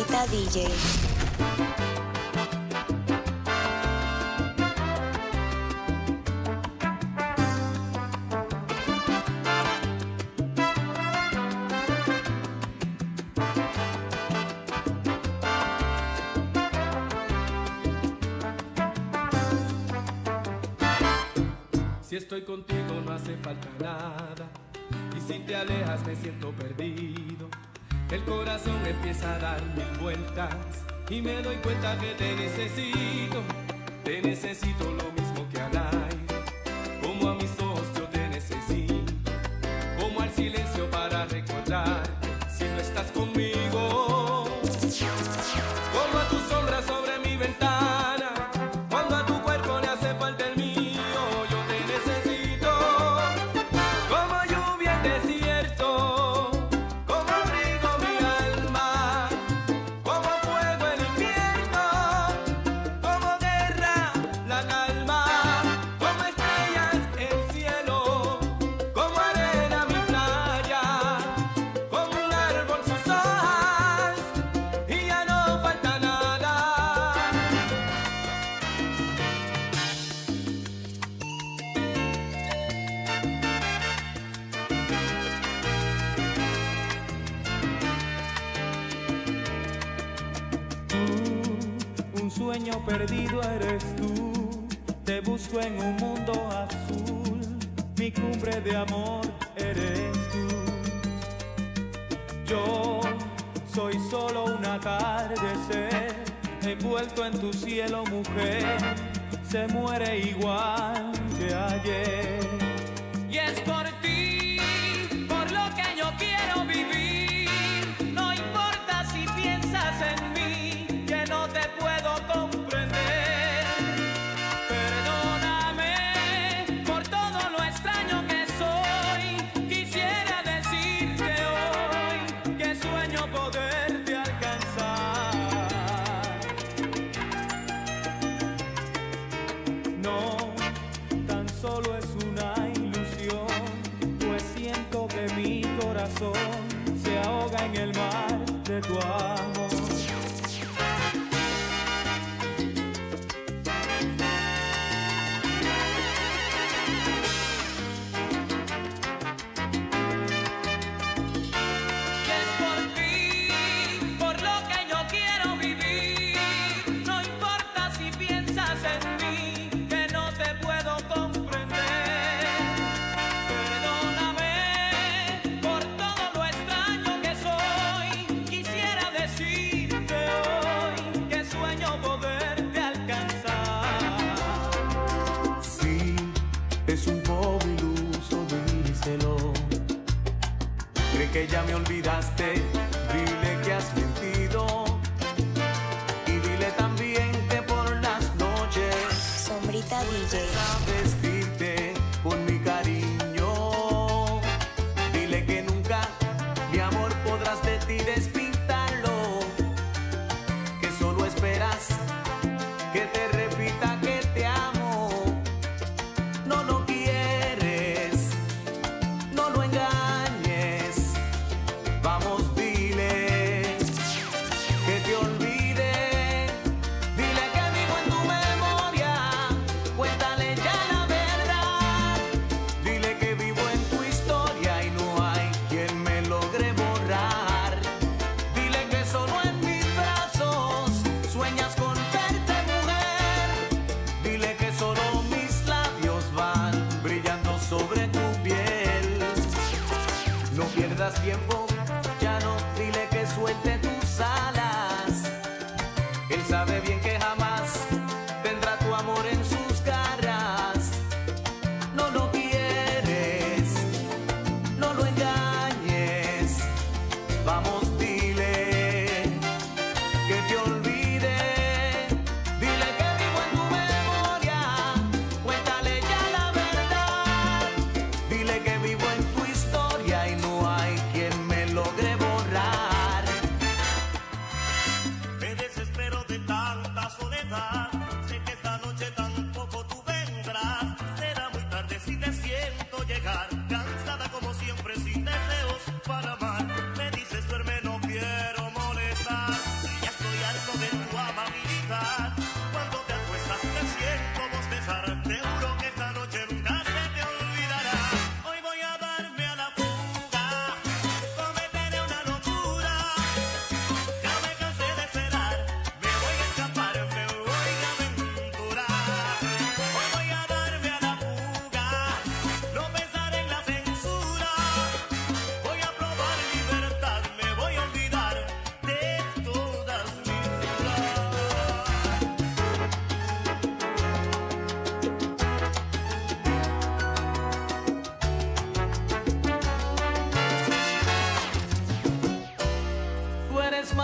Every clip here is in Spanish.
Sombrita DJ. Si estoy contigo no hace falta nada, y si te alejas me siento perdido. El corazón empieza a dar mil vueltas y me doy cuenta que te necesito lo mismo que al aire, como a mis ojos yo te necesito, como al silencio para recordar si no estás conmigo, como a tu sombra sobre mi ventana, cuando a tu cuerpo le hace falta el mío. Sueño perdido eres tú, te busco en un mundo azul, mi cumbre de amor eres tú. Yo soy solo un atardecer, envuelto en tu cielo, mujer, se muere igual que ayer. Y es por ti, por lo que yo quiero vivir, no importa si piensas en mí, que no te puedo comprender. Perdóname por todo lo extraño que soy. Quisiera decirte hoy que sueño poderte alcanzar. No, tan solo es una ilusión, pues siento que mi corazón se ahoga en el mar de tu amor. Que ya me olvidaste, dile que has mentido y dile también que por las noches Sombrita DJ vestirte con mi cariño. Dile que nunca mi amor podrás de ti despintarlo, que solo esperas que te repita que te amo. No lo quieres, no lo engañes. Vamos, dile que te olvide, dile que vivo en tu memoria, cuéntale ya la verdad, dile que vivo en tu historia y no hay quien me logre borrar, dile que solo en mis brazos sueñas con verte, mujer, dile que solo mis labios van brillando sobre tu piel. No pierdas tiempo, ya no, dile que suelte tus alas. Él sabe bien que jamás tendrá tu amor en sus garras. No lo quieres, no lo engañes. Vamos, dile que te olvide, dile que vivo en tu memoria, cuéntale ya la verdad, dile que vivo en tu historia y no hay quien me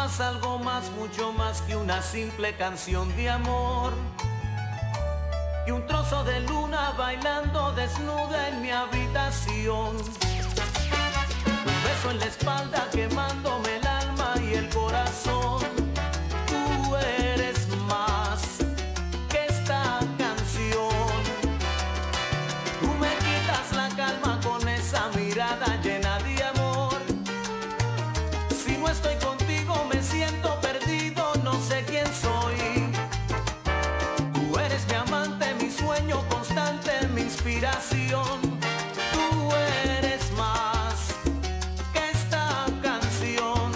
más, algo más, mucho más que una simple canción de amor. Y un trozo de luna bailando desnuda en mi habitación. Un beso en la espalda quemándome el alma y el corazón. Tú eres más que esta canción. Tú me quitas la calma con esa mirada llena de amor. Si no estoy contigo me siento perdido, no sé quién soy. Tú eres mi amante, mi sueño constante, mi inspiración. Tú eres más que esta canción.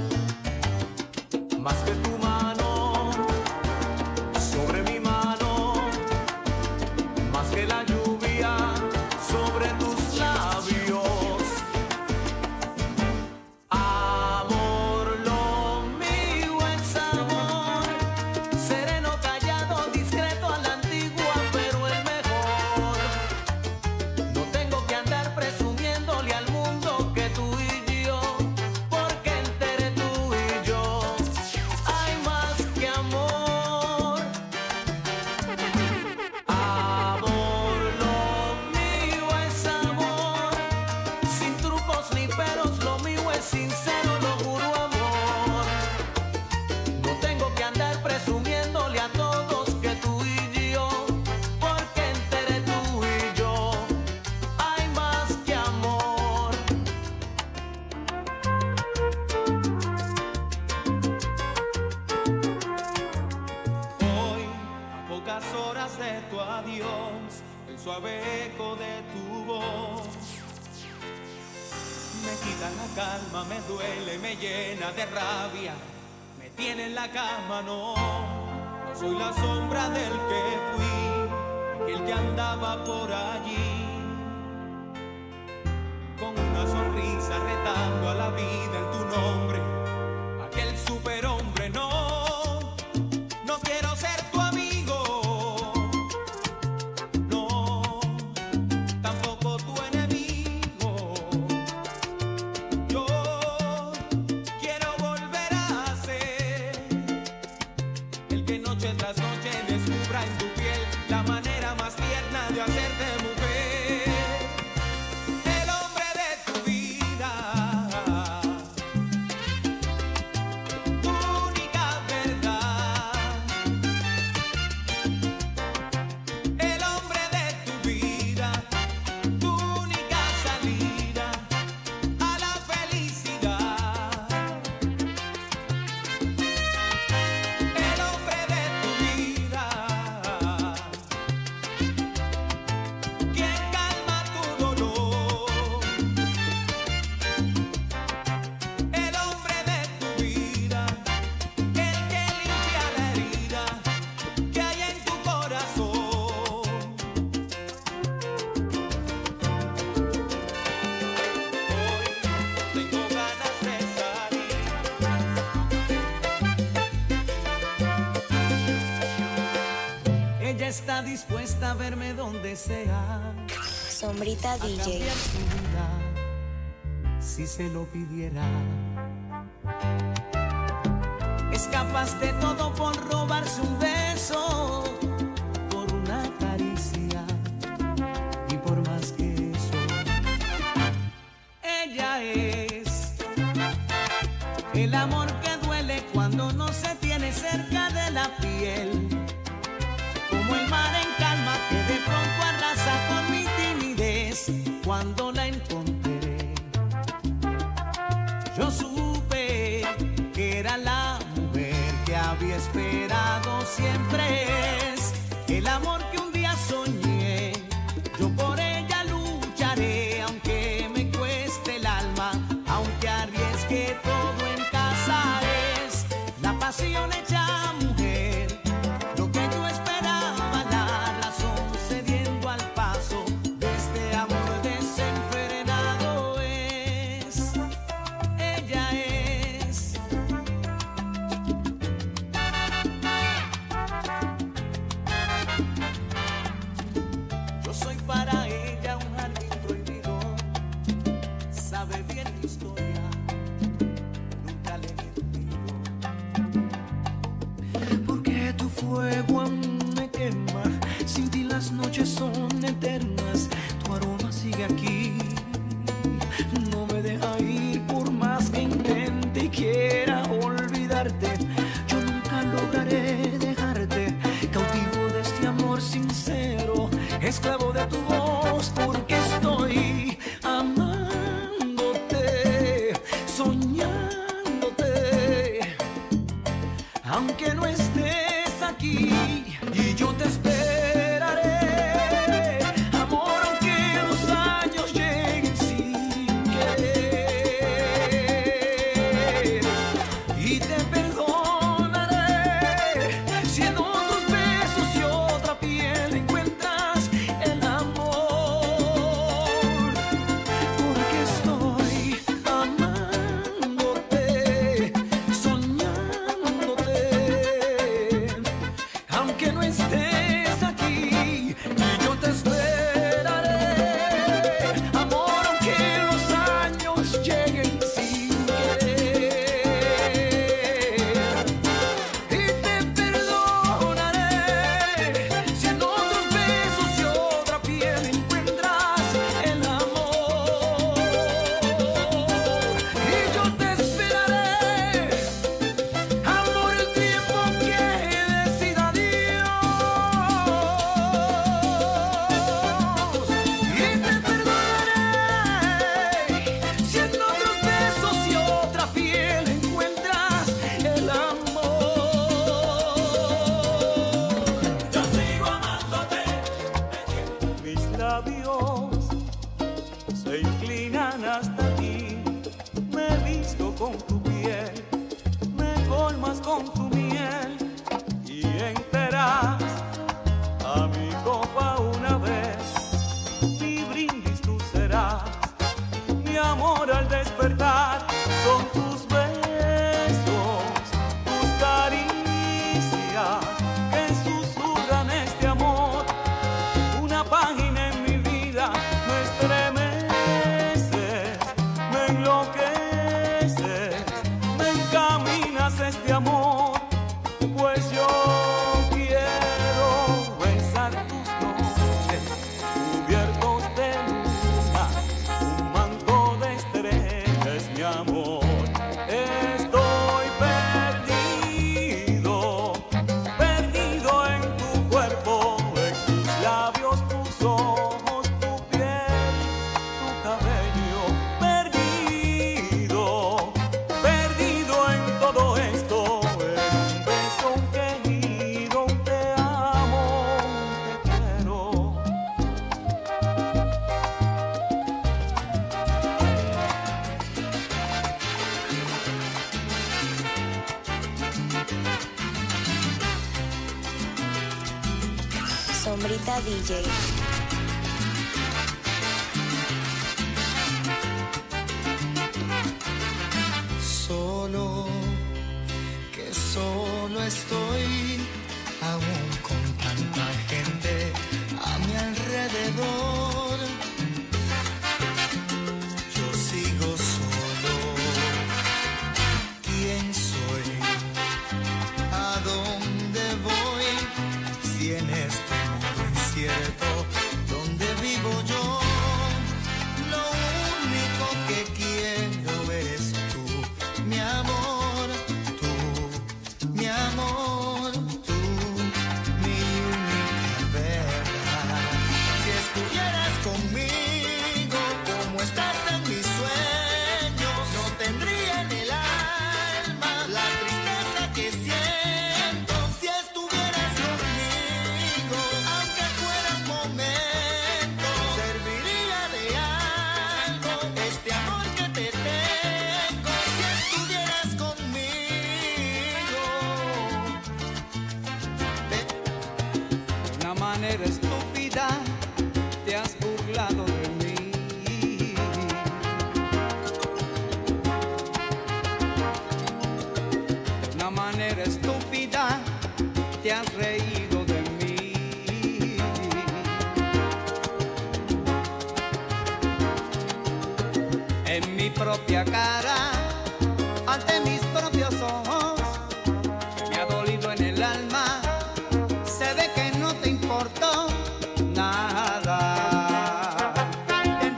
Más que tu mano sobre mi mano, más que la lluvia sobre tus labios. Amor, lo mío es amor, sereno, callado, discreto a la antigua, pero el mejor. No tengo que andar presumiéndole al mundo que tú y yo, porque entre tú y yo hay más que amor. Amor, lo mío es amor, sin trucos ni peros, lo mío es sincero, lo juro, amor. No tengo que andar presumiéndole a todos que tú y yo, porque entre tú y yo hay más que amor. Hoy, a pocas horas de tu adiós, el suave eco de tu voz me quita la calma, me duele, me llena de rabia, me tiene en la cama, no soy la sombra del que fui, aquel que andaba por allí, con una sonrisa retando a la vida en tu nombre, aquel superhombre, no quiero ser tu amigo, no, tampoco tu enemigo. Yo quiero volver a ser el que noche tras noche descubra en tu piel la manera más tierna de hacerte mujer, el hombre de tu vida, tu única verdad, el hombre de tu vida, tu única salida a la felicidad, el hombre de tu vida, quien calma tu dolor, el hombre de tu vida, el que limpia la herida que hay en tu corazón. Hoy tengo ganas de salir. Ella está dispuesta a verme donde sea, Sombrita a DJ. cambiar su vida si se lo pidiera. Es capaz de todo por robarse un beso, por una caricia y por más que eso. Ella es el amor que duele cuando no se tiene cerca de la piel, como el mar en calma que de pronto arrasa con mi timidez. Cuando la encontré, yo supe que era la mujer que había esperado siempre. Es el amor que un día soñé, yo por ella lucharé, aunque me cueste el alma, aunque arriesgue todo en casa. Es la pasión hecha mujer, lo que yo esperaba, la razón cediendo al paso de este amor desenfrenado. sigue aquí, no me deja ir por más que intente y quiera olvidarte. Yo nunca lograré dejarte, cautivo de este amor sincero, esclavo de tu voz, porque estoy amándote, soñándote, aunque no estés aquí, y yo te esperaré, amor, aunque los años lleguen sin querer, y te perdonaré si en otros besos y otra piel encuentras el amor, porque estoy amándote, soñándote, aunque no estés aquí, y yo te esperaré, amor, aunque los años lleguen sin querer, y te perdonaré si en otros besos y otra piel encuentras el amor, y yo te esperaré, amor, el tiempo que decida Dios, y te perdonaré si en otros besos y otra piel encuentras el amor. Yo sigo amándote. Mis labios se inclinan hasta ti, me visto con tu piel, me colmas con tu miel, y enteras a mi copa una vez, mi brindis tú serás, mi amor al despertar, son tus besos, tus caricias que susurran este amor, una página en mi vida, me estremeces, me enloqueces, me encaminas a este amor, pues yo quiero besar tus noches cubiertos de luna, un manto de estrellas, mi amor. Estoy perdido, perdido en tu cuerpo, en tus labios, tus ojos, tu piel, tu cabello. Perdido, perdido en todo esto, en un beso, un querido, un te amo, te quiero. Sombrita DJ. Solo, que solo estoy, aún con tanta gente a mi alrededor. Yo sigo solo. ¿Quién soy? ¿A dónde voy? Si en este mundo incierto donde vivo yo, lo único que quiero eres tú, mi amor, tú, mi amor, tú, mi única verdad. Si estuvieras conmigo como estás en mis sueños, no tendría en el alma la tristeza que siento. Si estuvieras conmigo, aunque fuera un momento, serviría de algo este amor que te tengo. Si estuvieras conmigo, De una manera estúpida te has burlado de mí. De una manera estúpida te has reído de mí. En mi propia cara, ante mis propios ojos, me ha dolido en el alma. Se ve que no te importó nada, que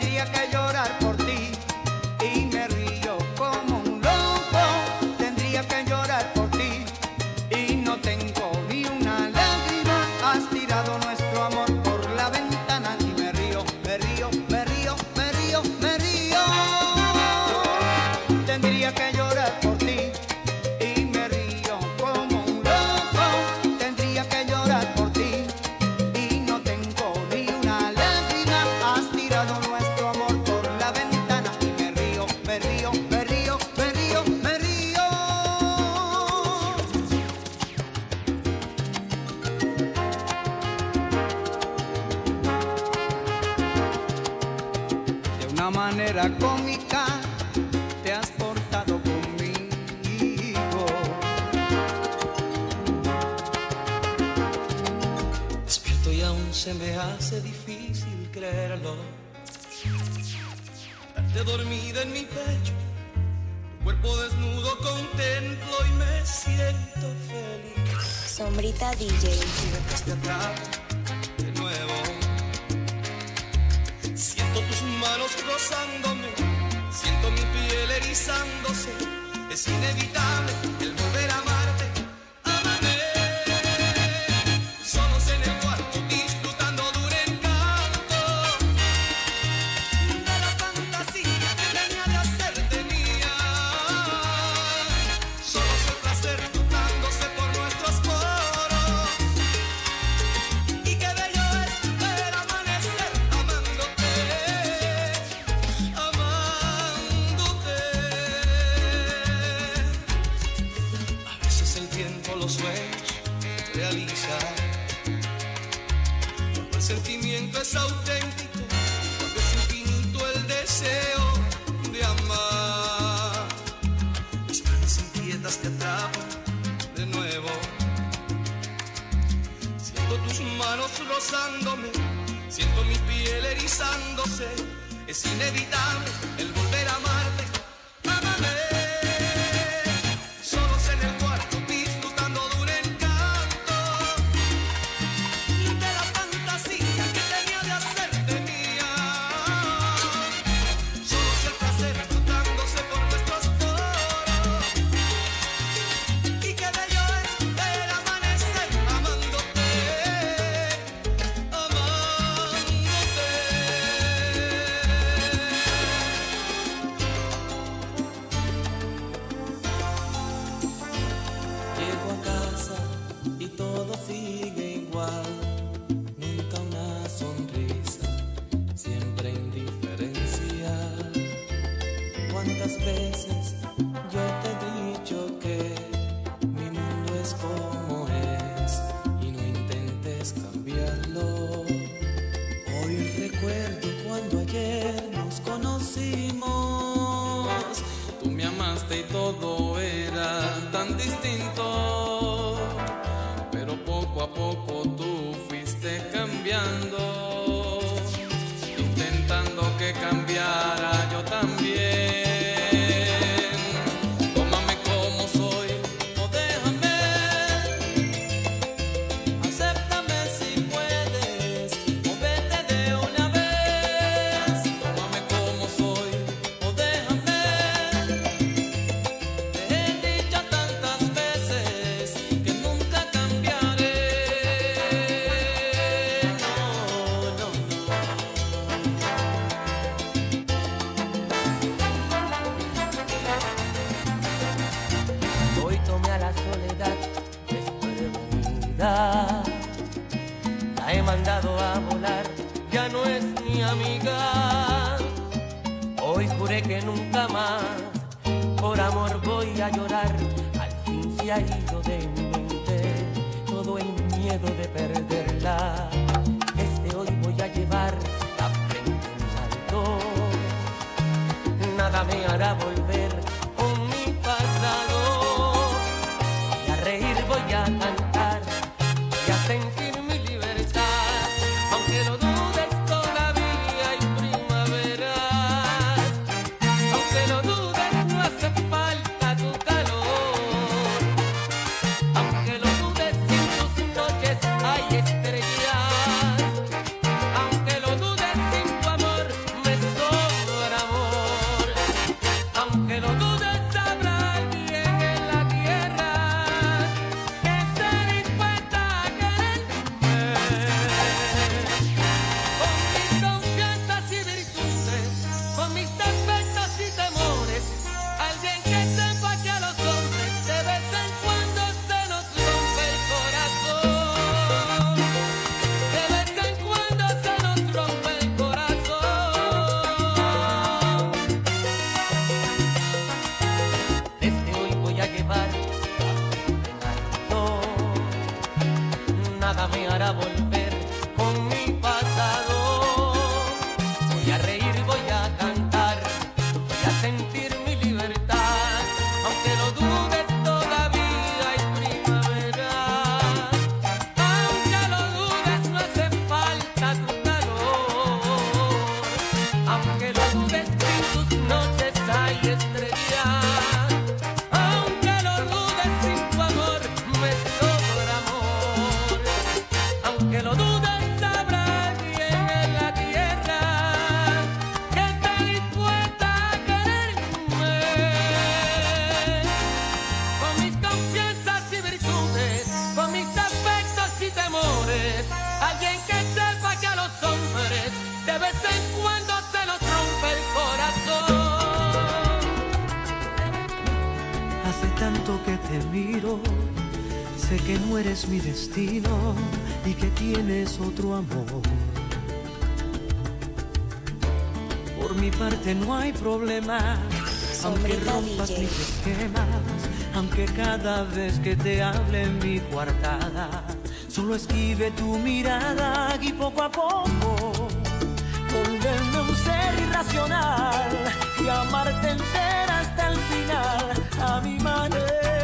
una manera cómica te has portado conmigo. Despierto y aún se me hace difícil creerlo. Verte dormida en mi pecho, tu cuerpo desnudo contemplo y me siento feliz. Sombrita DJ. Sientes te atrapa de nuevo. Siento tus manos rozándome, siento mi piel erizándose. Es inevitable el volver a amarte. Amame, solos en el cuarto disfrutando de un encanto, de la fantasía que tenía de hacerte mía. Solos el placer flotándose por nuestros poros. Y qué bello es ver amanecer amándote, amándote. A veces el tiempo los sueños realiza, cuando el sentimiento es auténtico, cuando es infinito el deseo de amar. Mis manos inquietas te atrapan de nuevo. Siento tus manos rozándome, siento mi piel erizándose. Es inevitable el volver a amarte. Amame, solos en el cuarto disfrutando de un encanto, de la fantasía que tenía de hacerte mía. Solos el placer flotándose por nuestros poros. Y qué bello es ver amanecer amándote, amándote. Llego a casa y todo sigue igual. Nunca una sonrisa, siempre indiferencia. ¿Cuántas veces yo te he dicho que mi mundo es como es y no intentes cambiarlo? Hoy recuerdo cuando ayer nos conocimos. Tú me amaste y todo era tan distinto, pero poco a poco tú fuiste cambiando, intentando que cambiara yo también. Tómame como soy o déjame, acéptame si puedes o vete de una vez. Tómame como soy o déjame. Te he dicho tantas veces que nunca cambiaré. No, no, no. Hoy tomé a la soledad desprevenida, la he mandado a volar, ya no es mi amiga. Hoy juré que nunca más por amor voy a llorar. Al fin se ha ido de mi mente todo el miedo de perderla. Desde hoy voy a llevar la frente en alto, nada me hará volver con mi pasado. Voy a reír, voy a cantar, voy a sentir mi libertad. Aunque lo dudes, todavía hay primavera. Aunque lo dudes, no hace falta tu calor. Aunque lo dudes, sin tus noches hay estrellas. Aunque lo dudes, sin tu amor me sobra amor. Aunque lo dudes, habrá alguien en la tierra que se miro, sé que no eres mi destino y que tienes otro amor. Por mi parte no hay problema, aunque rompas mis esquemas, aunque cada vez que te hable en mi coartada solo esquive tu mirada y poco a poco volverme un ser irracional y amarte entera hasta el final a mi manera.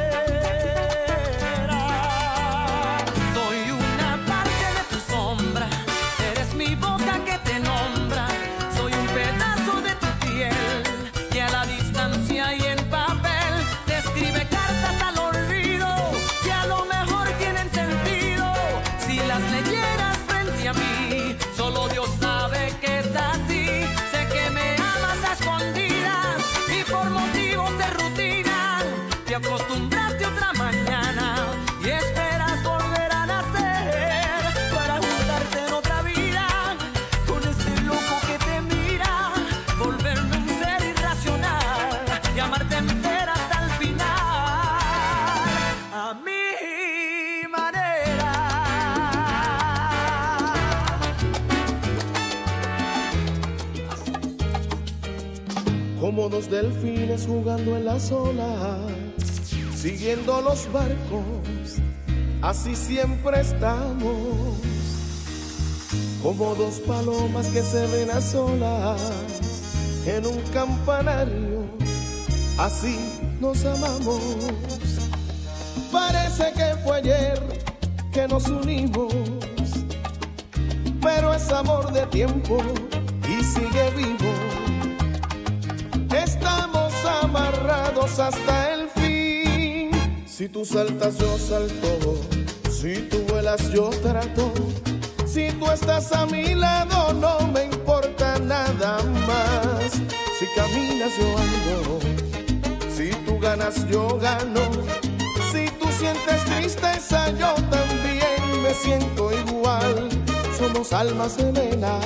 Soy una parte de tu sombra, eres mi boca que te nombra, soy un pedazo de tu piel que a la distancia y en papel te escribe cartas al olvido que a lo mejor tienen sentido si las leyeras frente a mí. Solo Dios sabe que es así, sé que me amas a escondidas y por motivos de rutina te acostumbraste otra mañana y esperas volver a nacer para juntarte en otra vida con este loco que te mira, volverme un ser irracional y amarte entera hasta el final a mi manera. Como dos delfines jugando en las olas, siguiendo los barcos, así siempre estamos. Como dos palomas que se ven a solas en un campanario, así nos amamos. Parece que fue ayer que nos unimos, pero es amor de tiempo y sigue vivo. Estamos amarrados hasta el fin. Si tú saltas, yo salto. Si tú vuelas, yo trato. Si tú estás a mi lado, no me importa nada más. Si caminas, yo ando. Si tú ganas, yo gano. Si tú sientes tristeza, yo también me siento igual. Somos almas gemelas.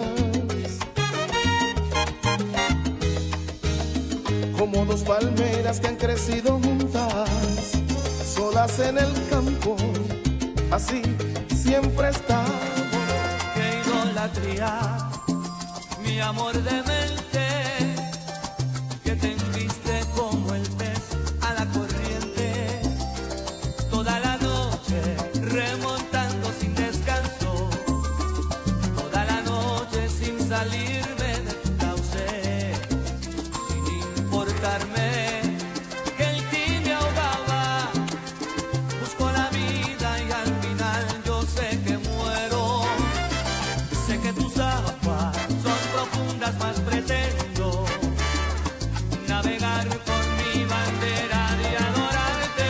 Como dos palmeras que han crecido juntas, solas en el campo, así siempre estamos. Qué idolatría, mi amor demente, que te enviste como el pez a la corriente, toda la noche remontando sin descanso, toda la noche sin salirme de tu cauce, sin importarme que el ti me ahogaba. Busco la vida y al final yo sé que muero. Sé que tus aguas son profundas, más pretendo navegar con mi bandera de adorarte.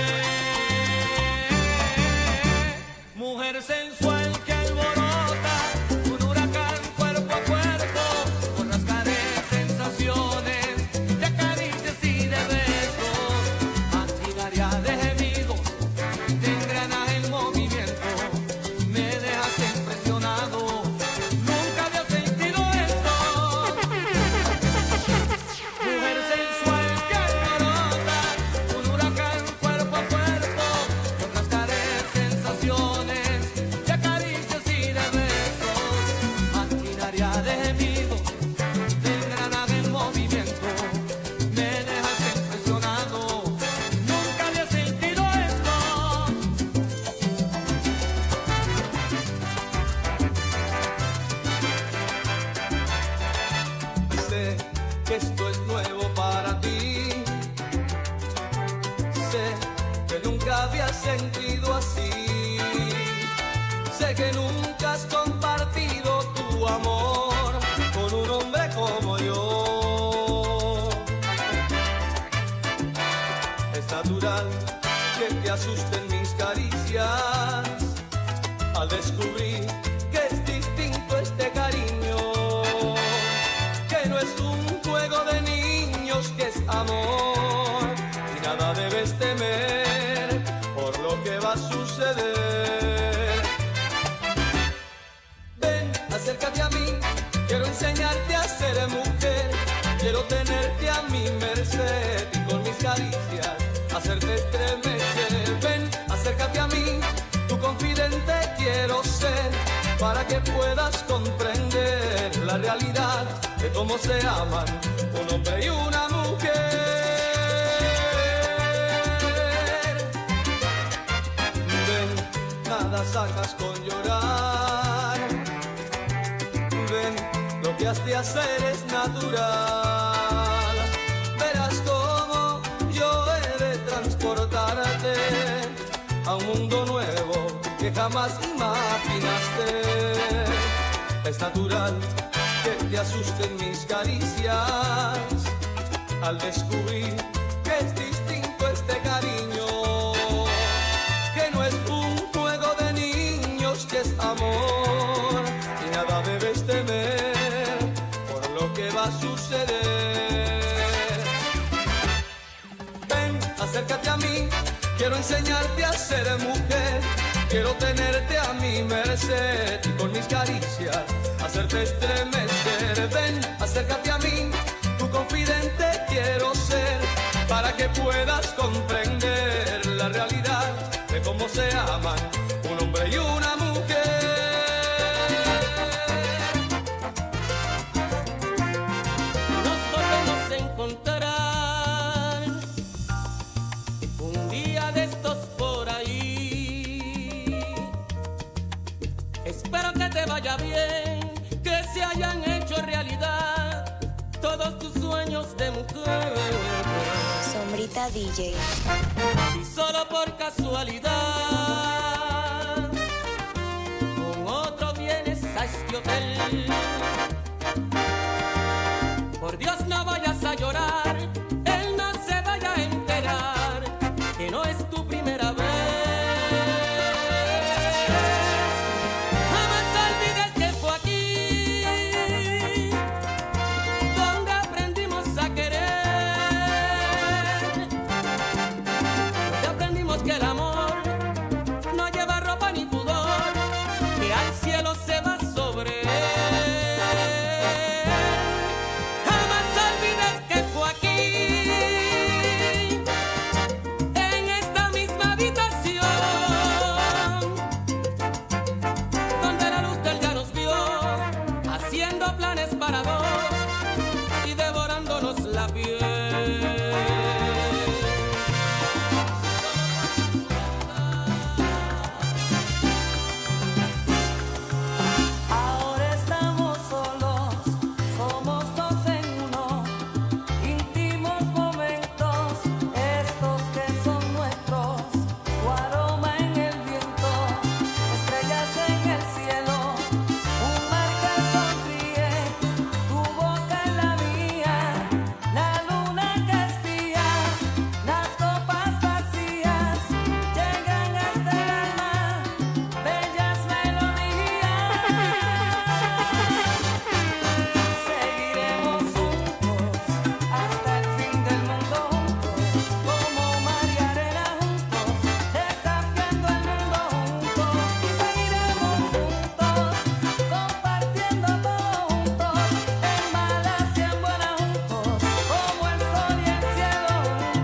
Mujer sensual que alborota un huracán cuerpo a cuerpo, por rascaré sensaciones de caricias y de besos, maquinaria de gemidos, de engranaje en movimiento, me dejaste impresionado, nunca había sentido esto. Mujer sensual que alborota un huracán cuerpo a cuerpo, por rascaré sensaciones de caricias y de besos, maquinaria de gemidos, de engranaje en movimiento, me dejaste impresionado, nunca había sentido esto. Sé que esto es nuevo para ti. Sé que nunca habías sentido así. Sé que nunca has compartido tu amor con un hombre como yo. Es natural que te asusten mis caricias al descubrir que es distinto este cariño, que no es un juego de niños, que es amor y nada debes temer por lo que va a suceder. Ven, acércate a mí, quiero enseñarte a ser mujer, quiero tenerte a mi merced y con mis caricias hacerte estremecer. cómo se aman un hombre y una mujer. Ven, nada sacas con llorar. Ven, lo que has de hacer es natural. Verás cómo yo he de transportarte a un mundo nuevo que jamás imaginaste. Es natural que te asusten mis caricias al descubrir que es distinto este cariño, que no es un juego de niños, que es amor y nada debes temer por lo que va a suceder. Ven, acércate a mí, quiero enseñarte a ser mujer, quiero tenerte a mi merced y con mis caricias hacerte estremecer. Ven, acércate a mí, tu confidente quiero ser, para que puedas comprender la realidad de cómo se aman un hombre y una mujer. Nos volvemos a encontrar un día de estos por ahí. Espero que te vaya bien, que se hayan hecho realidad todos tus sueños de mujer. Sombrita DJ. Si solo por casualidad con otro vienes a este hotel, por Dios no vayas a llorar, él no se vaya a enterar que no es tu primera vez. Jamás olvides que fue aquí donde aprendimos a querer, donde aprendimos que el amor no lleva ropa ni pudor, que al cielo se va sobre él. Jamás olvides que fue aquí, en esta misma habitación, donde la luz del día nos vio, haciendo planes para dos y devorándonos la piel. Ahora estamos solos, somos dos en uno, íntimos momentos, estos que son nuestros, tu aroma en el viento, estrellas en el cielo, un mar que sonríe, tu boca en la mía, la luna que espía, las copas vacías llegan hasta el alma, bellas melodías. Seguiremos juntos hasta el fin del mundo, juntos como mar y arena, juntos desafiando al mundo, juntos. Y seguiremos juntos compartiendo todo, juntos en malas y en buenas, juntos como el sol y el cielo,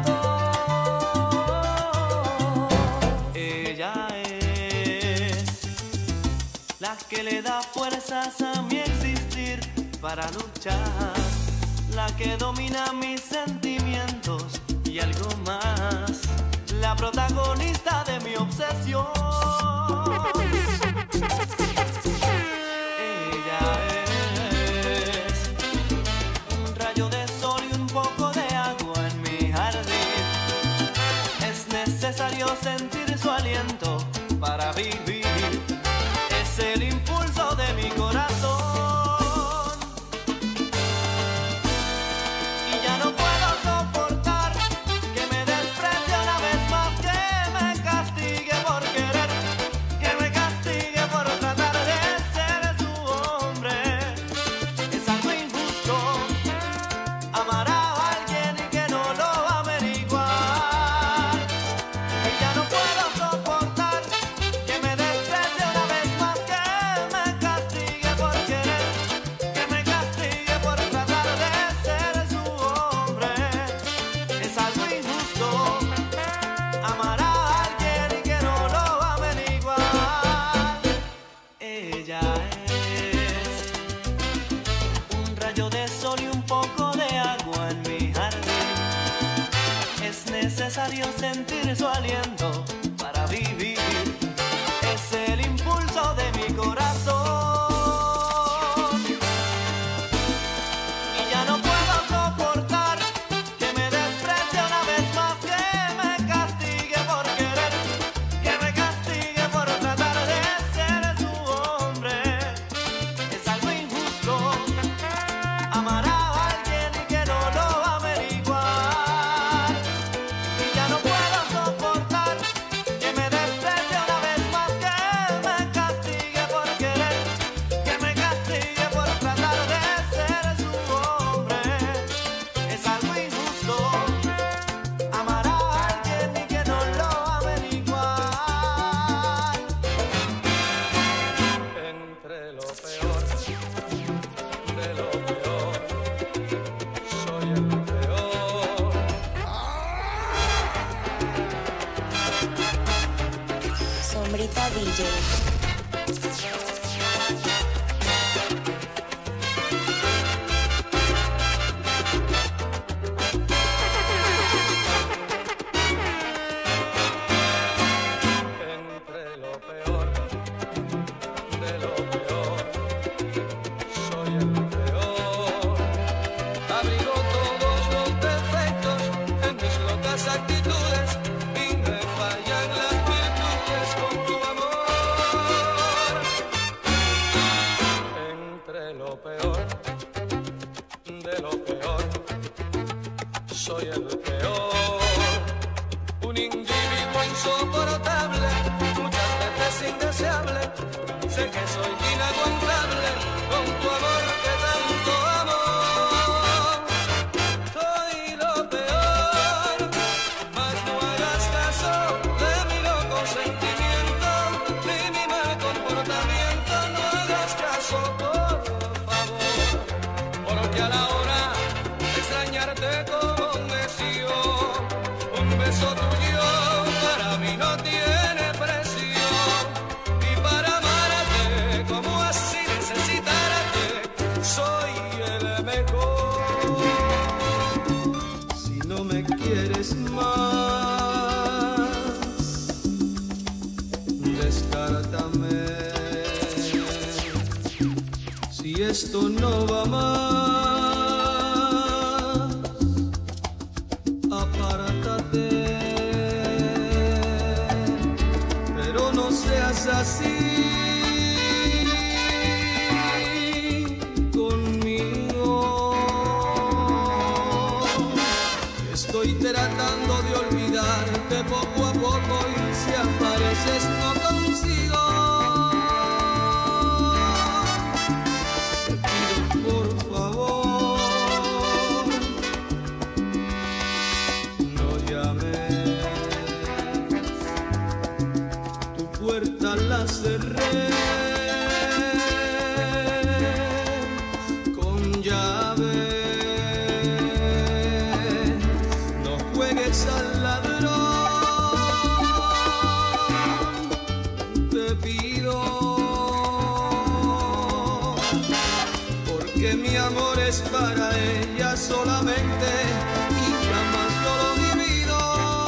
juntos. Ella es la que le da fuerzas a mi existir para luchar, la que domina mis sentimientos y algo más, la protagonista de mi obsesión. Ella es un rayo de sol y un poco de agua en mi jardín. Es necesario sentir su aliento para vivir. Es el impulso de mi corazón. Y ya no puedo soportar que me desprecie una vez más, que me castigue por querer, que me castigue por tratar de ser su hombre. Es algo injusto amar a alguien y que no lo averiguar. Y ya no puedo soportar que me desprecie una vez más, que me castigue por querer, sentir su aliento para vivir. Es el impulso de mi corazón. Y ya no puedo soportar que me desprecie una vez más, que me castigue por querer, que me castigue por tratar de ser su hombre. Es algo injusto amar a alguien y que no lo averiguar. Y ya no puedo soportar que me desprecie una vez más, que me castigue por querer, que me castigue por tratar de ser su hombre. Es algo injusto amar a alguien y que no lo averiguar. Entre lo peor de lo peor, soy el peor. Sombrita DJ. Entre lo peor de lo peor, soy el peor. Abrigo todos los defectos en mis locas actitudes y me fallan las virtudes con tu amor. Entre lo peor de lo peor, soy el peor. Un individuo insoportable, muchas veces indeseable. Sé que soy inaguantable con tu amor que tanto amo. Soy lo peor, mas no hagas caso de mi loco sentimiento ni mi mal comportamiento. No hagas caso, por favor, porque a la hora de extrañarte como un necio, un beso tuyo para mí no tiene precio. Y para amarte como así necesitarte, soy el mejor. Si no me quieres más, descártame. Si esto no va más, apártate, pero no seas así conmigo. Estoy tratando de olvidarte poco a poco y si apareces no consigo. Te pido por favor, no llames, tu puerta la cerré con llave. No juegues al ladrón, te pido, porque mi amor es para ella solamente y jamás yo lo divido.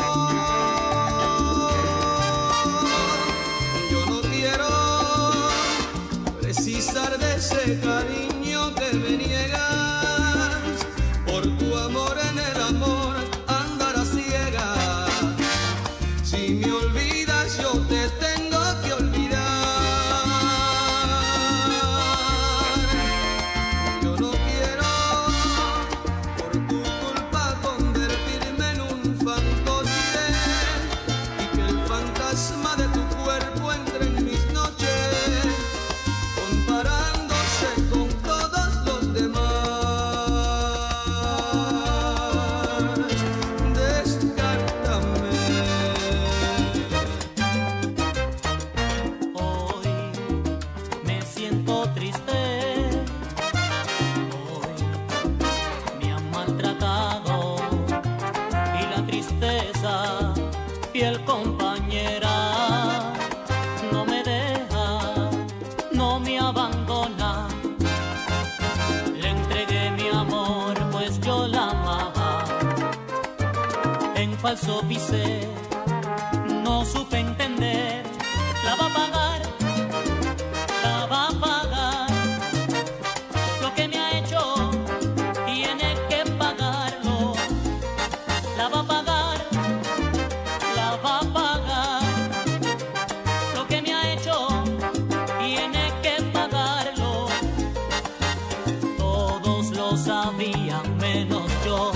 Yo no quiero precisar de ese cariño que me niegas. Por tu amor en el amor andar a ciegas. Si me olvidas yo te tengo que olvidar. Yo no quiero por tu culpa convertirme en un fantoche y que el fantasma de tu cuerpo entre en mis noches comparándose con falso pisé, no supe entender. La va a pagar, la va a pagar. Lo que me ha hecho tiene que pagarlo. La va a pagar, la va a pagar. Lo que me ha hecho tiene que pagarlo. Todos lo sabían menos yo.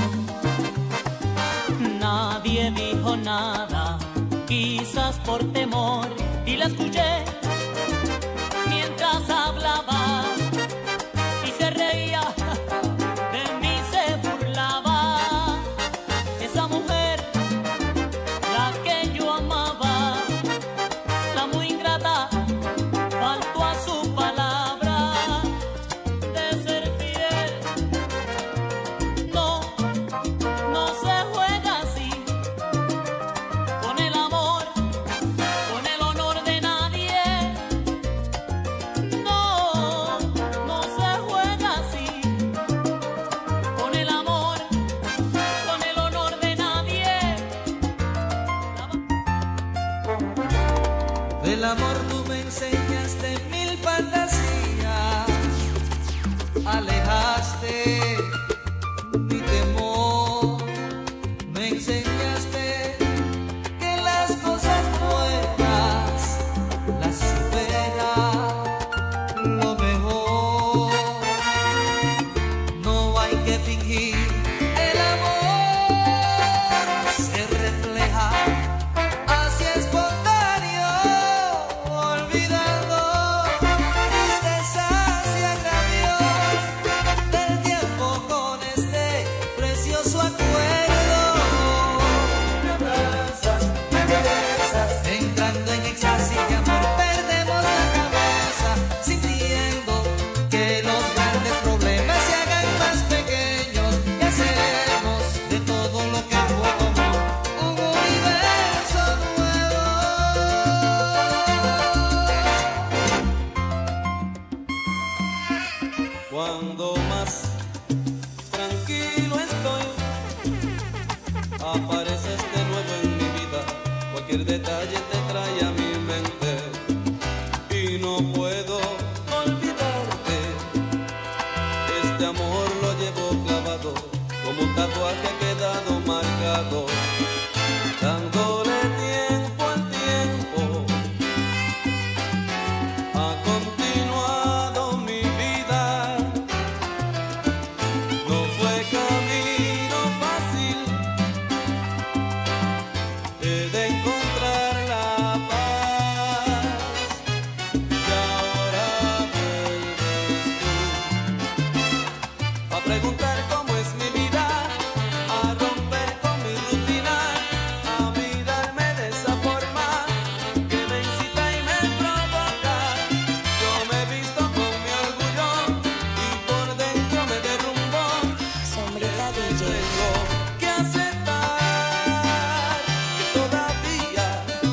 Nadie dijo nada, quizás por temor, y la escuché mientras hablaba y se reía de mí, se burlaba. Esa mujer, la que yo amaba, la muy ingrata, faltó a su palabra de ser fiel. No, no se juega así con el amor, con el honor de nadie. No, no se juega así con el amor, con el honor de nadie. Del amor tú me enseñaste mil fantasías, alejaste mi temor, me enseñaste que las cosas buenas las supera lo mejor. No hay que fingir, el amor se refleja así espontáneo, olvidando tristezas y agravios del tiempo con este precioso acuerdo. Me abrazas, me besas, entrando en éxtasis de amor, perdemos la cabeza, sintiendo que los grandes problemas se hagan más pequeños y hacemos de todo lo que fue común un universo nuevo. Cuando más tranquilo estoy, apareces de nuevo en mi vida. Cualquier detalle te trae a mi mente y no puedo olvidarte. Este amor lo llevo clavado como un tatuaje, ha quedado marcado, dándole tiempo al tiempo. Ha continuado mi vida, no fue camino fácil, he de encontrar la paz, y ahora vuelves tú a preguntar cómo es mi vida, a romper con mi rutina, a mirarme de esa forma que me incita y me provoca. Yo me visto con mi orgullo y por dentro me derrumbo. Sombrita DJ. Tengo que aceptar que todavía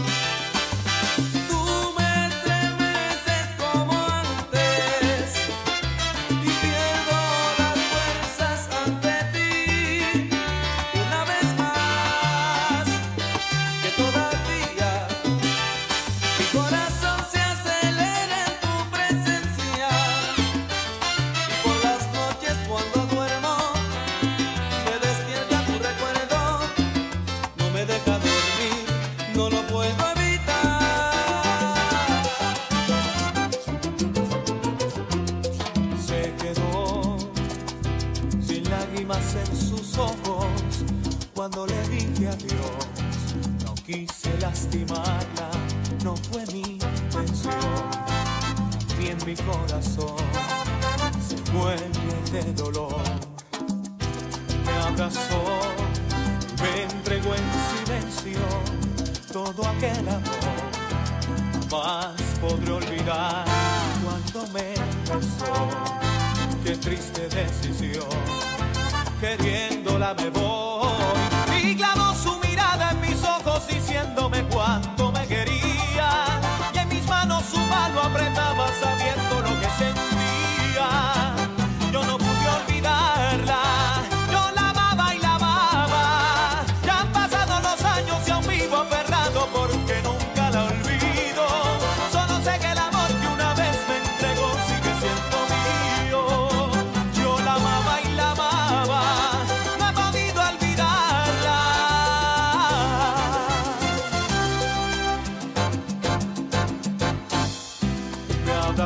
tú me estremeces como antes y pierdo las fuerzas ante ti una vez más. Que todavía mi corazón se acelera en tu presencia y por las noches cuando duermo me despierta tu recuerdo, no me deja dormir, no lo puedo evitar. Se quedó sin lágrimas en sus ojos cuando le dije adiós. No quise lastimarla, no fue mi intención. También mi corazón se muere de dolor. Me abrazó y me entregó en silencio todo aquel amor. Jamás podré olvidar cuando me besó. Qué triste decisión, queriéndola me voy. Y clavó su mirada en mis ojos diciéndome cuánto me quería. Y en mis manos su mano apretaba sabiendo lo que sentía. Yo no pude olvidarla, yo la amaba y la amaba. Ya han pasado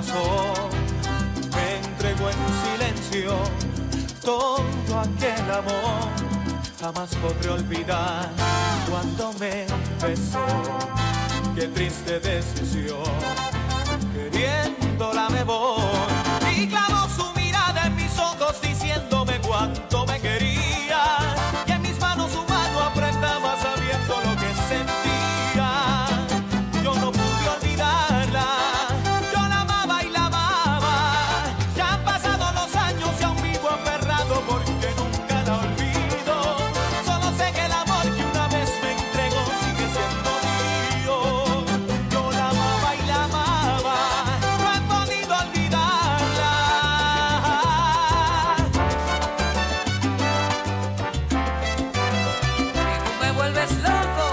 corazón me entregó en silencio todo aquel amor. Jamás podré olvidar cuando me besó. Qué triste decisión, queriéndola me voy. Y clavó su mirada en mis ojos diciéndome cuánto me quería. Y en mis manos su mano apretaba sabiendo lo que sentía. Yo no pude olvidarla, yo la amaba y la amaba. Ya han pasado los años y aún vivo aferrado porque nunca la olvido. Solo sé que el amor que una vez me entregó sigue siendo mío. Yo la amaba y la amaba, no he podido olvidarla. Y tú me vuelves loco.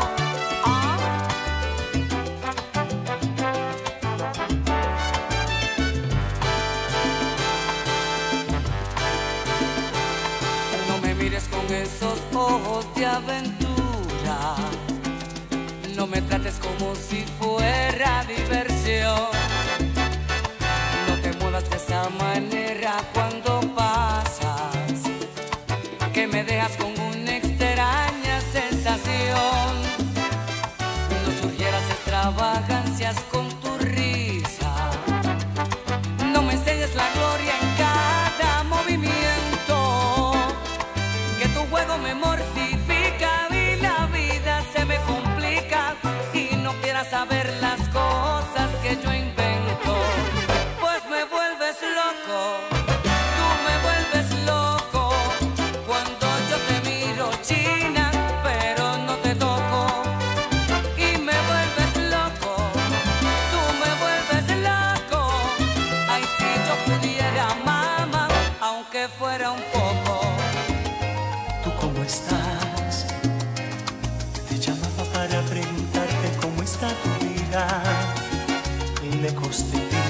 No me mires con esos ojos de aventura. No me trates como si fuera diversión. No te muevas de esa manera cuando pasas, que me dejas con una extraña sensación. No surgieras extravagancias con tu risa. No me enseñes la gloria en cada movimiento, que tu juego me mortifica y la vida se me complica. Y no quieras saber las cosas que yo invento, pues me vuelves loco. Tú me vuelves loco cuando yo te miro, china, pero no te toco. Y me vuelves loco, tú me vuelves loco. Ay, si yo pudiera, mamá, aunque fuera un poco. ¿Tú cómo estás? Te llamaba para preguntarte cómo está tu vida. Lejos de ti,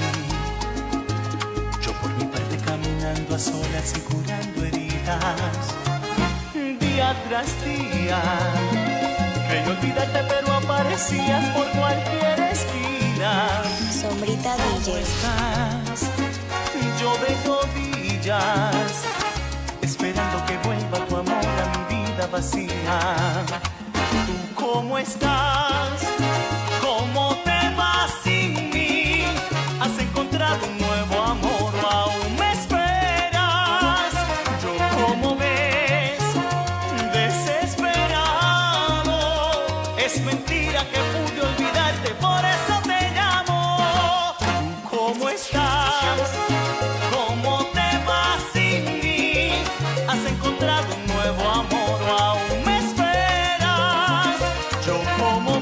yo por mi parte caminando a solas y curando heridas. Día tras día, creí olvidarte pero aparecías por cualquier esquina. Sombrita ¿Cómo DJ. estás? Yo de rodillas, esperando que vuelva tu amor a mi vida vacía. ¿Tú cómo estás? ¿Cómo te vas sin mí? ¿Has encontrado un nuevo amor o aún me esperas? Yo, como ves, desesperado. Es mentira que pude olvidarte, por eso te llamo. ¿Tú cómo estás? ¿Cómo te vas sin mí? ¿Has encontrado un nuevo amor o aún me esperas? Yo, como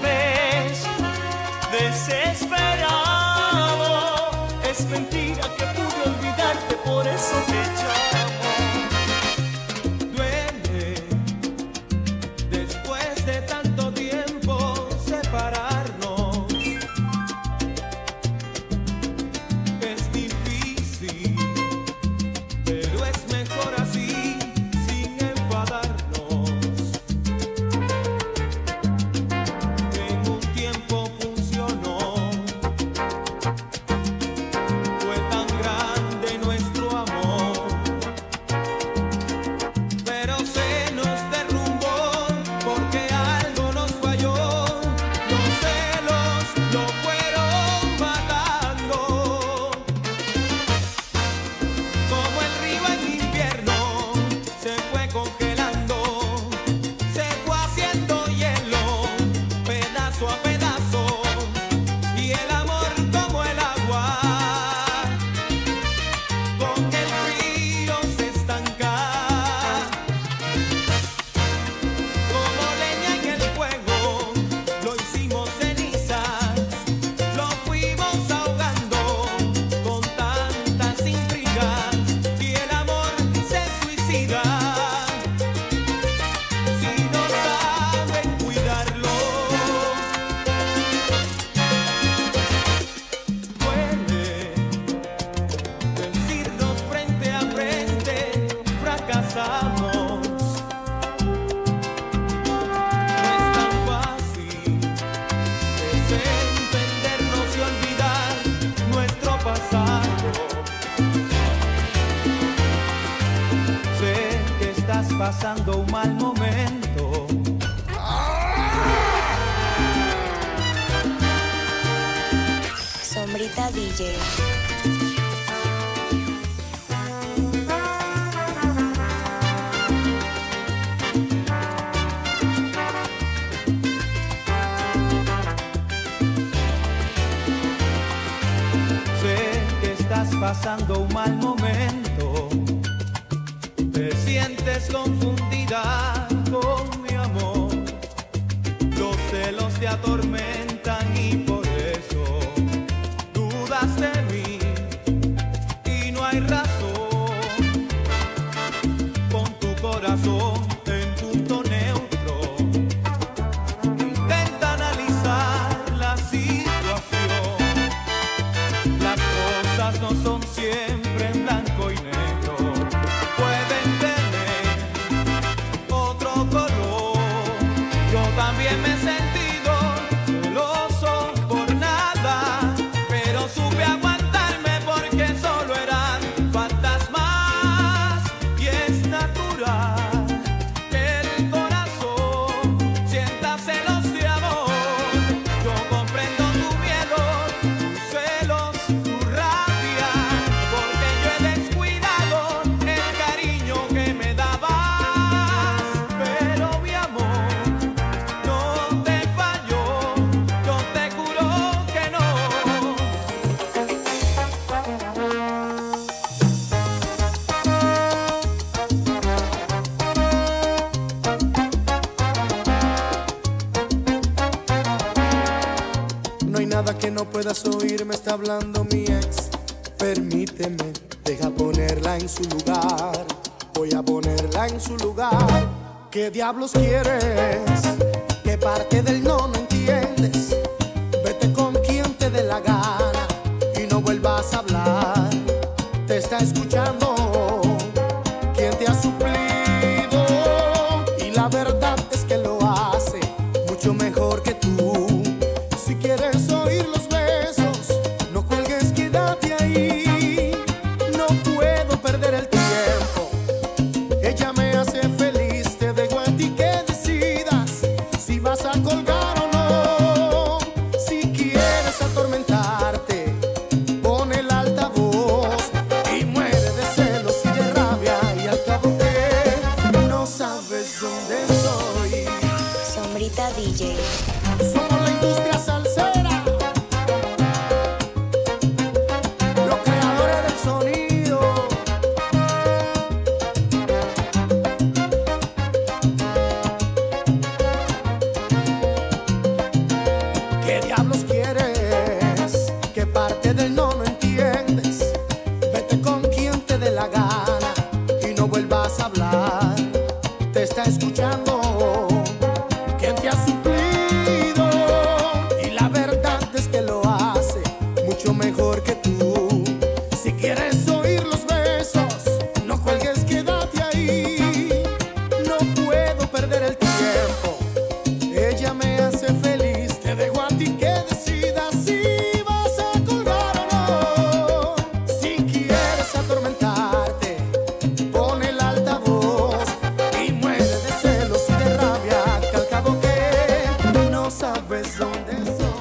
pasando un mal momento. Sombrita DJ. Pasando un mal momento, te sientes confundida con mi amor, los celos te atormentan y por eso dudas de mí y no hay razón. Pon tu corazón en punto neutro, intenta analizar la situación. Las cosas no son siempre en blanco y negro, pueden tener otro color. Yo también me he sentido celoso por nada, pero supe aguantarme porque solo eran fantasmas y es natural que el corazón sienta celos de amor. Yo comprendo tu miedo, tus celos, tu rabia, porque yo he descuidado el cariño que me dabas. Pero mi amor no te falló, yo te juro que no. No hay nada que no puedas oír, me está hablando mi ex. Permíteme, deja ponerla en su lugar. Voy a ponerla en su lugar. ¿Qué diablos quieres? ¿Qué parte del no entiendes? Vete con quien te dé la gana y no vuelvas a hablar. Te está escuchando quien te ha suplido y la verdad es que lo hace mucho mejor que tú. Si quieres oír los besos, no cuelgues, quédate ahí. No puedo perder el tiempo. Ella me hace feliz, te dejo a ti que decidas si vas a colgar o no. Si quieres atormentarte, pon el altavoz y muere de celos y de rabia. Y al cabo que no sabes dónde estoy. Sombrita DJ. Somos la industria salsera, los creadores del sonido. ¿Qué diablos quieres? ¿Qué parte del no entiendes? Vete con quien te dé la gana y no vuelvas a hablar. Te está escuchando quien te ha suplido y la verdad es que lo hace mucho mejor que tú. Si quieres oír los besos, no cuelgues, quédate ahí. No puedo perder el tiempo. Ella me hace feliz, te dejo a ti que decidas si vas a colgar o no. Si quieres atormentarte, pon el altavoz y muere de celos y de rabia, que al cabo que no sabes dónde estoy.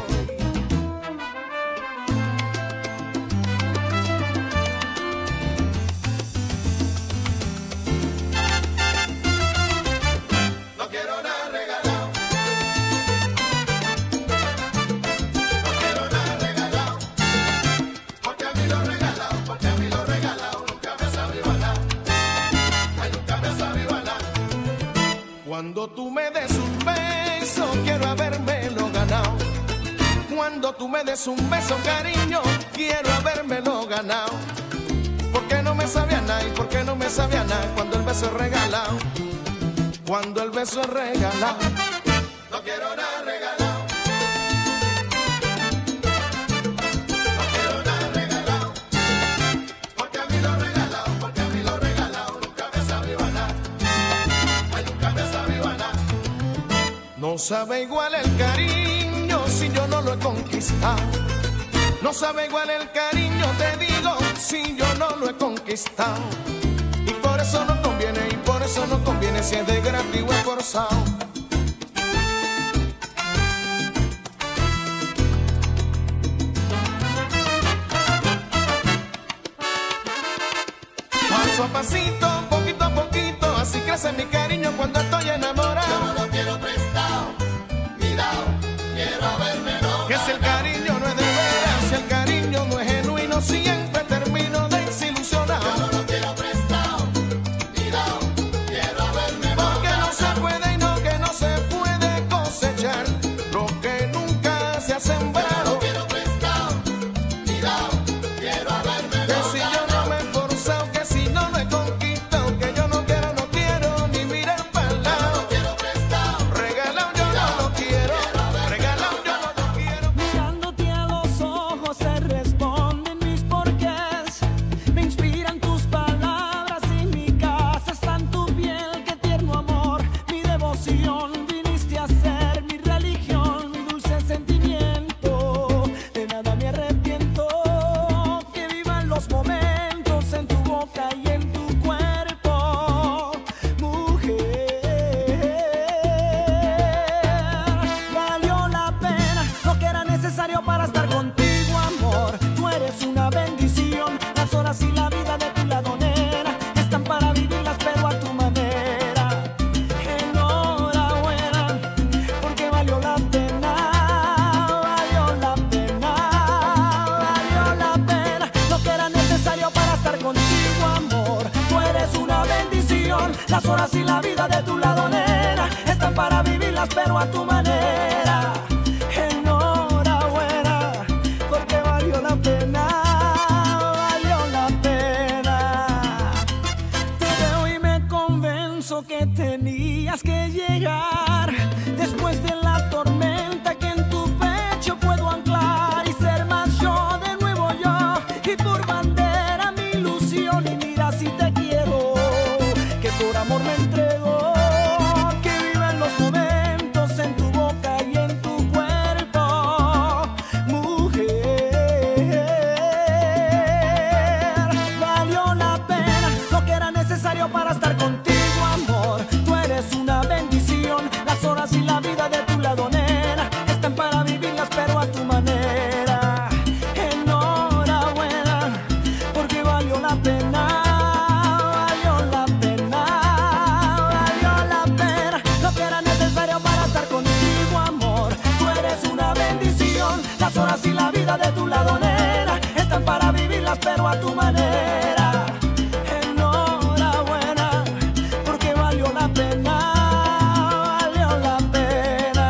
No quiero nada regalado. No quiero nada regalado. Porque a mí lo regalado, porque a mí lo regalado nunca me sabe igualar. Ay, nunca me sabe igualar. Cuando tú me des un beso, quiero habérmelo ganado. Cuando tú me des un beso, cariño, quiero habérmelo ganado. Porque no me sabía nada y porque no me sabía nada cuando el beso es regalado. Cuando el beso es regalado. No quiero nada regalado. No quiero nada regalado. Porque a mí lo regalado, porque a mí lo regalado nunca me sabe igualar. Ay, nunca me sabe igualar. No sabe igual el cariño si yo no lo he conquistado. No sabe igual el cariño, te digo, si yo no lo he conquistado. Y por eso no conviene, y por eso no conviene depende si es de gratis o esforzado. Paso a pasito, poquito a poquito, así crece mi cariño cuando estoy enamorado. Yo no lo quiero prestado, mirado, quiero haberme enamorado. Que si el cariño no es de veras, si el cariño no es genuino, siempre termino desilusionado. Yo no lo quiero prestado, mirado, quiero haberme enamorado. Porque no se puede y no que no se puede cosechar lo que nunca se ha sembrado. Yo no lo quiero prestado, mirado, quiero haberme enamorado. Que si yo no me he esforzado, que si no lo he conquistado, que yo no quiero ni mirar para el lado. Yo no lo quiero prestado, Regalado yo no lo quiero, regalado yo no lo quiero. Mirándote a los ojos se responden mis porqués. Me inspiran tus palabras y mi casa está en tu piel. Qué tierno amor, mi devoción. Viniste a ser mi religión, mi dulce sentimiento. De nada me arrepiento. Que vivan los momentos en tu boca y en tu cuerpo, mujer. Valió la pena lo que era necesario para estar contigo, amor. Tú eres una bendición. Las horas y la vida de tu lado, nena, están para vivirlas, pero a tu manera. Enhorabuena, porque valió la pena, valió la pena, valió la pena lo que era necesario para estar contigo, amor. Tú eres una bendición. Las horas y la vida de tu lado, nena, están para vivirlas, pero a tu manera. Enhorabuena, porque valió la pena, valió la pena. Te veo y me convenzo que tenías que llegar después de la tormenta, que en tu pecho puedo anclar y ser más yo, de nuevo yo, y por bandera mi ilusión. Y mira si te quiero, que por amor me entrego. Que vivan los momentos en tu boca y en tu cuerpo, mujer. Valió la pena lo que era necesario para estar contigo, amor. Tú eres una bendición. Las horas y la vida de tu lado, nena, están para vivirlas, pero a tu manera. Enhorabuena, porque valió la pena, valió la pena, valió la pena lo que era necesario para estar contigo, amor. Tú eres una bendición. Las horas y la vida de tu lado, nena, están para vivirlas, pero a tu manera. Enhorabuena, porque valió la pena, valió la pena.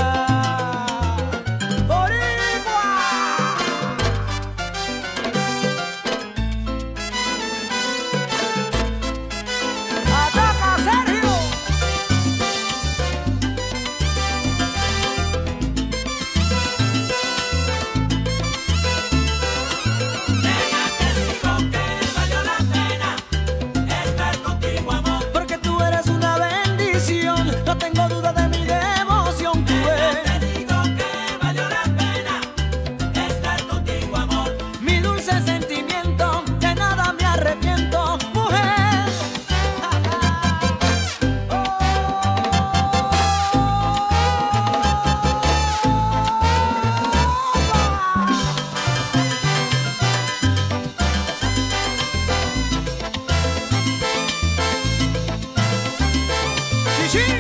¡Boricua! ¡Ataca, Sergio! Porque tú eres una bendición, no tengo duda de mi devoción. Tú eres, te digo que valió la pena estar contigo, amor. Mi dulce sentimiento, de nada me arrepiento, mujer. Chichi,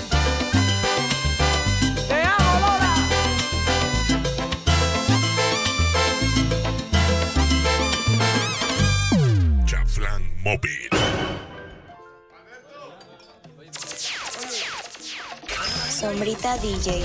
te amo, Lola. Chaflán Móvil. Sombrita DJ.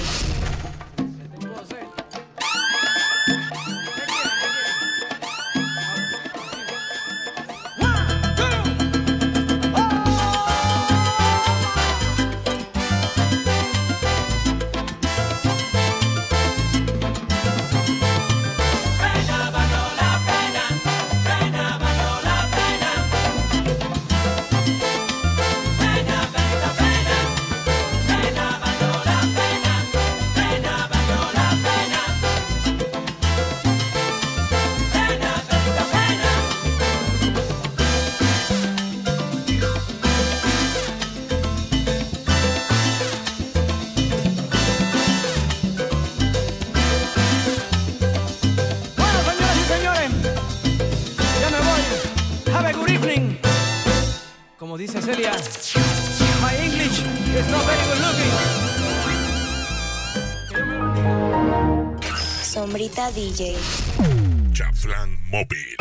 Colombia. My English is not very good looking. Sombrita DJ. Chaflán Móvil.